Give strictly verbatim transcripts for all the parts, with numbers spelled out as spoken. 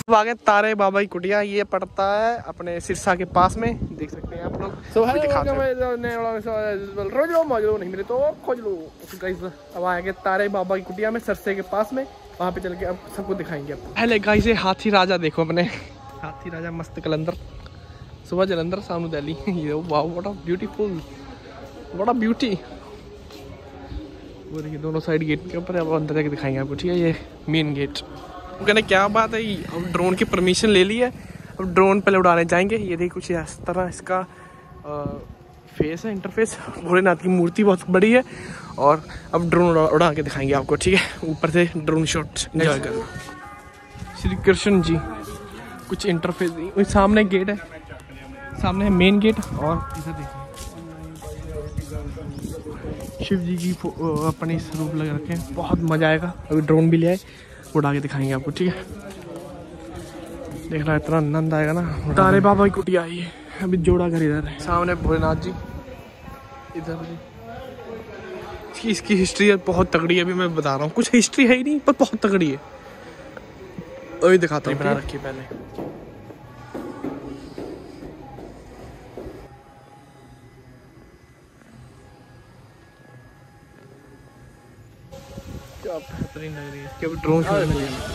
आगे तारे बाबा की कुटिया, ये पड़ता है अपने सिरसा के पास में, देख सकते हैं आप लोग। अब आएंगे तारे बाबा की कुटिया में सरसे के पास में, वहाँ पे चल के अब सबको दिखाएंगे। पहले गाइस से हाथी राजा देखो अपने, हाथी राजा मस्त कलंदर, सुबह जलंधर सामने दिल्ली। ये wow what a beautiful, what a beauty. वो देखिए दोनों साइड गेट के ऊपर, अब अंदर जाके दिखाएंगे आपको, ठीक है। ये मेन गेट। वो कहने क्या बात है, अब ड्रोन की परमिशन ले ली है, अब ड्रोन पहले उड़ाने जाएंगे। ये देखिए कुछ इस तरह इसका आ, फेस है, इंटरफेस। भोलेनाथ की मूर्ति बहुत बड़ी है, और अब ड्रोन उड़ा, उड़ा के दिखाएंगे आपको, ठीक है। ऊपर से ड्रोन शॉट एंजॉय करना। श्री कृष्ण जी कुछ इंटरफेस, सामने गेट है, सामने है मेन गेट, और इधर देखिए शिव जी की अपने स्वरूप लगा रखे हैं। बहुत मजा आएगा। अभी ड्रोन भी ले आए, उड़ा के दिखाएंगे आपको, ठीक है। देखना इतना आनंद आएगा ना। तारे बाबा की कुटिया आई है, अभी जोड़ा घर इधर है, सामने भोलेनाथ जी इधर जी। इसकी इसकी हिस्ट्री बहुत तगड़ी है, अभी मैं बता रहा हूँ। कुछ हिस्ट्री है ही नहीं, पर बहुत तगड़ी है। अभी दिखाता हूँ, बना रखी पहले। क्या बेहतरीन लग रही है। इसके अभी ड्रोन शॉट में लेना।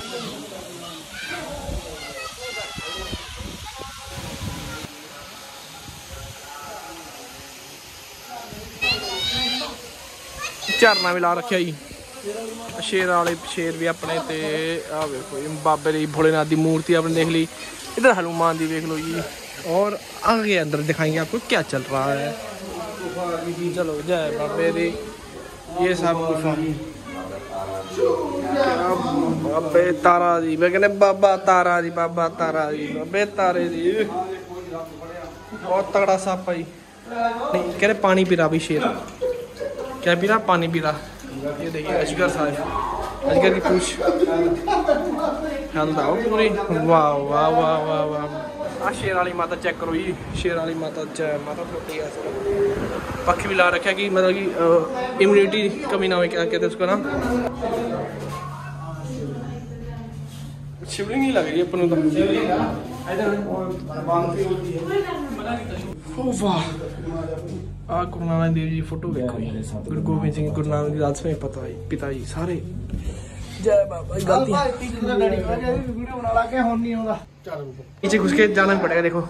झरना भी ला रखा जी, शेर वाले शेर भी अपने ते आ देखो बाबे दी भोलेनाथ की मूर्ति आपने देख ली। इधर हनुमान जी देख लो जी, और आगे अंदर दिखाएंगे आपको क्या चल रहा है। चलो जय बाबे दी। ये सब गुफा बाबे तारा जी, मैं कहने बाबा तारा जी, बाबा तारा जी, बाबे तारे जी। बहुत तगड़ा साप भाई। नहीं कह रहे पानी पी रहा भी शेर, क्या पी रहा, पानी पी रहा। ये देखिए अजगर साहब, अजगर की पूछ हल्दा पूरी। वाह वाह वाह वाह वाह। आ शेर वाली माता चेक करो जी, शेर वाली माता जय माता छोटी है। पक्ष भी ला रखा कि मतलब कि इम्यूनिटी कमी ना हो, क्या कहते हैं उसको ना, शिवलिंग ही लग रही है अपन तो। वाह, आ गुरु नानक देव जी फोटो देखो, गुरु गोबिंद सिंह गुरु नानक देव राजस्व पता है पिताजी सारे। जय बाबा। गलती नीचे घुस के जाना पड़ेगा। देखो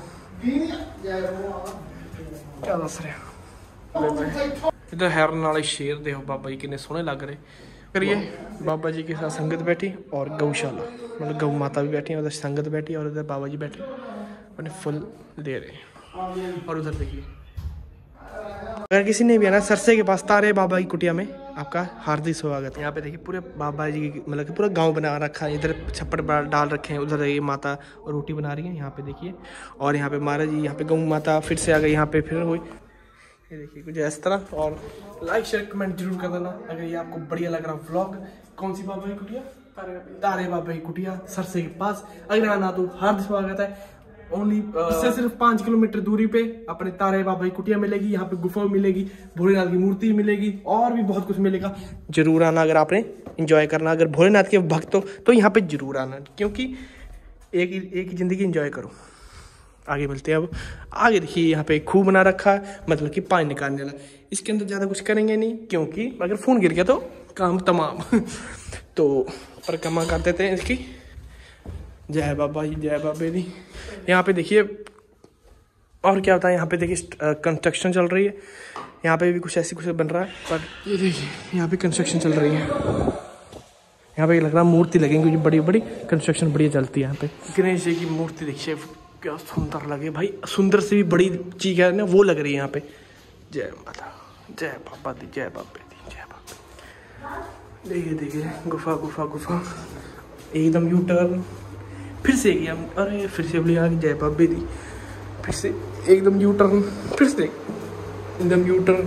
क्या दस रहे, इधर हैरन वाले शेर देखो बाबा जी कितने सोहने लग रहे। करिए बाबा जी के साथ संगत बैठी, और गौशाला मतलब गौ माता भी बैठी है, उधर संगत बैठी, और उधर बाबा जी बैठे अपने फुल दे रहे। और उधर देखिए, अगर किसी ने भी आना सरसे के पास तारे बाबा की कुटिया में, आपका हार्दिक स्वागत है। यहाँ पे देखिए पूरे बाबा जी की मतलब कि पूरा गांव बना रखा है। इधर छप्पर डाल रखे हैं, उधर ये माता रोटी बना रही है, यहाँ पे देखिए। और यहाँ पे महाराज जी, यहाँ पे गौ माता फिर से आ गई, यहाँ पे फिर हुई। ये देखिए कुछ इस तरह। और लाइक शेयर कमेंट जरूर कर देना अगर ये आपको बढ़िया लग रहा व्लॉग। कौन सी बाबा की कुटिया? तारे बाबा की कुटिया सरसे के पास। अगर आना तो हार्दिक स्वागत है। ओनली इससे सिर्फ पाँच किलोमीटर दूरी पे अपने तारे बाबा की कुटिया मिलेगी। यहाँ पे गुफा मिलेगी, भोलेनाथ की मूर्ति मिलेगी, और भी बहुत कुछ मिलेगा। जरूर आना अगर आपने एंजॉय करना, अगर भोलेनाथ के भक्त हो तो यहाँ पे जरूर आना, क्योंकि एक एक ही जिंदगी एंजॉय करो। आगे मिलते हैं। अब आगे देखिए यहाँ पे खूह बना रखा है, मतलब कि पानी निकालने वाला। इसके अंदर ज़्यादा कुछ करेंगे नहीं, क्योंकि अगर फोन गिर गया तो काम तमाम। तो परिक्रमा कर देते हैं इसकी। जय बाबा जी, जय बाबे दी। यहाँ पे देखिए और क्या होता है, यहाँ पे देखिए कंस्ट्रक्शन चल रही है। यहाँ पे भी कुछ ऐसी कुछ बन रहा है, पर ये देखिए यहाँ पे कंस्ट्रक्शन चल रही है। यहाँ पे लग रहा है मूर्ति लगेंगी, क्योंकि बड़ी बड़ी कंस्ट्रक्शन बढ़िया चलती है यहाँ पे। गणेश जी की मूर्ति देखिए क्या सुंदर लगे भाई, सुंदर से भी बड़ी चीज है ना वो लग रही है यहाँ पे। जय माता, जय बाबा दी, जय बाबे दी, जय बाबा। देखिए देखिए गुफा गुफा गुफा, एकदम यू टर्न, फिर से गया, अरे फिर से बोली आगे जय बाबे दी, फिर से एकदम यू टर्न, फिर से एकदम यू टर्न।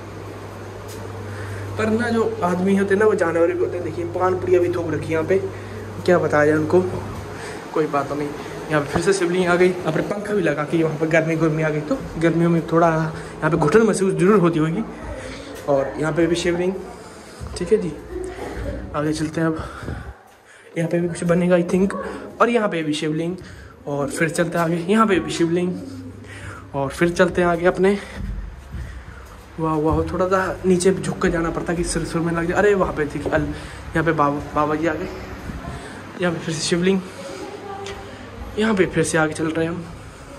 पर ना जो आदमी होते हैं ना वो जानवर भी होते हैं। देखिए पान पुड़िया भी थोक रखी यहाँ पे, क्या बताया जाए उनको, कोई बात नहीं। यहाँ पे फिर से शिवलिंग आ गई, अपने पंखा भी लगा के। वहाँ पर गर्मी गर्मी आ गई तो गर्मियों में थोड़ा यहाँ पे घुटन महसूस जरूर होती होगी। और यहाँ पे भी शिवलिंग, ठीक है जी। आगे चलते हैं अब। यहाँ पे भी कुछ बनेगा आई थिंक, और यहाँ पे भी शिवलिंग, और फिर चलते आगे, यहाँ पे भी शिवलिंग, और फिर चलते आगे अपने। वाह वाह, थोड़ा सा नीचे झुक कर जाना पड़ता कि सिर सुर में लग जाए। अरे वहाँ पे थी अल यहाँ पे बाबा बाबा जी आ गए। यहाँ पे फिर से शिवलिंग, यहाँ पे फिर से आगे चल रहे हैं हम,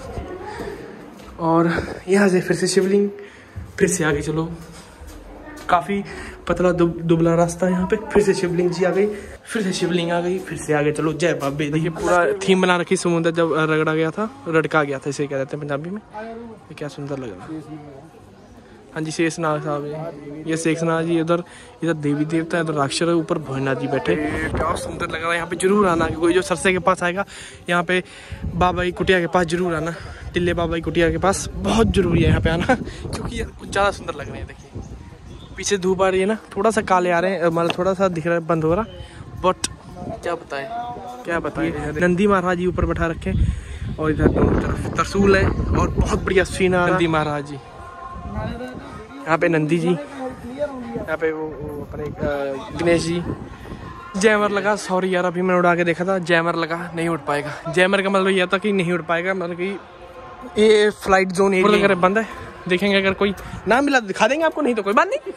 और यहाँ से फिर से शिवलिंग, फिर से आगे चलो। काफ़ी पतला दुब, दुबला रास्ता है यहाँ पे। फिर से शिवलिंग जी आ गई, फिर से शिवलिंग आ गई, फिर से आगे चलो। जय बाबे। देखिए पूरा थीम बना रखी, समुद्र जब रगड़ा गया था, रड़का गया था, इसे कह देते हैं पंजाबी में। ये क्या सुंदर लग रहा है। हाँ जी, शेषनाग साहब है ये, शेषनाग जी। उधर इधर देवी देवता है, उधर राक्षस है, ऊपर भोलेनाथ जी बैठे। क्या सुंदर लग रहा है। यहाँ पे जरूर आना, कोई जो सरसे के पास आएगा यहाँ पे बाबा की कुटिया के पास जरूर आना। टिल्ले बाबा की कुटिया के पास बहुत जरूरी है यहाँ पे आना, क्योंकि ये कुछ ज़्यादा सुंदर लग रहे हैं। देखिए पीछे धूप आ रही है ना, थोड़ा सा काले आ रहे हैं, मतलब थोड़ा सा दिख रहा है, बंद हो रहा, बट क्या बताएं क्या बताएं। नंदी महाराज जी ऊपर बैठा रखे, और इधर दोनों तरफ त्रिशूल है, और बहुत बढ़िया सीन है। नंदी महाराज जी, यहाँ पे नंदी जी, यहाँ पे वो, वो अपने गणेश जी। जैमर लगा, सॉरी यार अभी मैंने उड़ा के देखा था, जैमर लगा, नहीं उड़ पाएगा। जैमर का मतलब यह था कि नहीं उड़ पाएगा, मतलब कि ये फ्लाइट जोन एरिया बंद है। देखेंगे अगर कोई ना मिला तो दिखा देंगे आपको, नहीं तो कोई बात नहीं।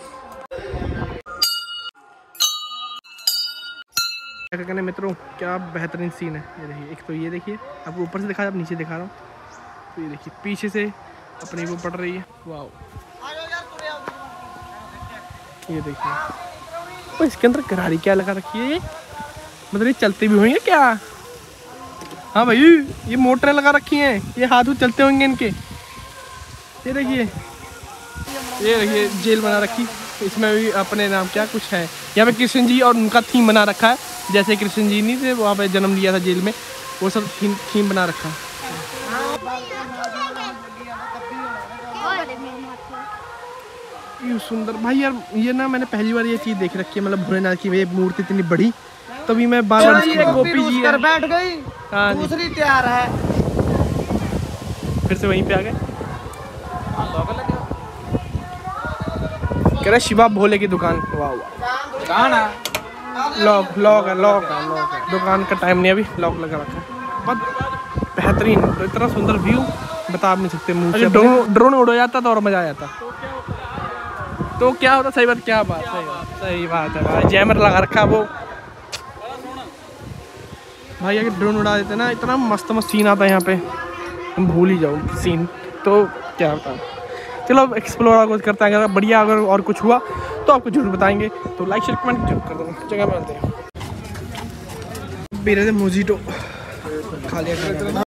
क्या कहने मित्रों, क्या बेहतरीन सीन है। ये देखिए, एक तो ये देखिए, आपको ऊपर से दिखा, आप नीचे दिखा रहा हूँ, तो ये देखिए पीछे से अपनी वो पड़ रही है। वाह, ये देखिए, तो इसके अंदर करारी क्या लगा रखी है ये, मतलब ये चलते भी होंगे क्या? हाँ भाई, ये मोटरें लगा रखी हैं, ये हाथ चलते होंगे इनके। ये देखिए, ये देखिए जेल बना रखी, इसमें भी अपने नाम क्या कुछ है। यहाँ पे कृष्ण जी और उनका थीम बना रखा है, जैसे कृष्ण जी नहीं थे वहाँ पे जन्म लिया था जेल में, वो सब थीम थीम बना रखा है। ये सुंदर भाई यार, ये ना मैंने पहली बार ये चीज़ देख रखी है, मतलब भोलेनाथ की ये मूर्ति इतनी बड़ी, तभी मैं बार बार ये गोपी जी कर बैठ गई, दूसरी तैयार है, फिर से वहीं पे आ गए। कह रहा शिवा भोले की दुकान। वाह वाह, दुकान है, लॉक लॉक है लॉक है लॉक है, दुकान का टाइम नहीं अभी, लॉक लगा रखा है। बहुत बेहतरीन, तो इतना सुंदर व्यू बता नहीं सकते मुँह से। ड्रोन ड्रोन उड़ जाता तो और मजा आ जाता, तो क्या होता। सही बात, क्या बात, सही बात, सही बात है भाई। जैमर लगा रखा वो भाई, अगर ड्रोन उड़ा देते ना, इतना मस्त मस्त सीन आता है यहाँ पे, तुम भूल ही जाओ सीन, तो क्या होता। चलो अब एक्सप्लोर कुछ करते हैं, अगर बढ़िया अगर और कुछ हुआ तो आपको जरूर बताएंगे, तो लाइक शेयर कमेंट जरूर कर देना। जगह मिलते हैं, पी रहे थे मोजीटो, खा लिया।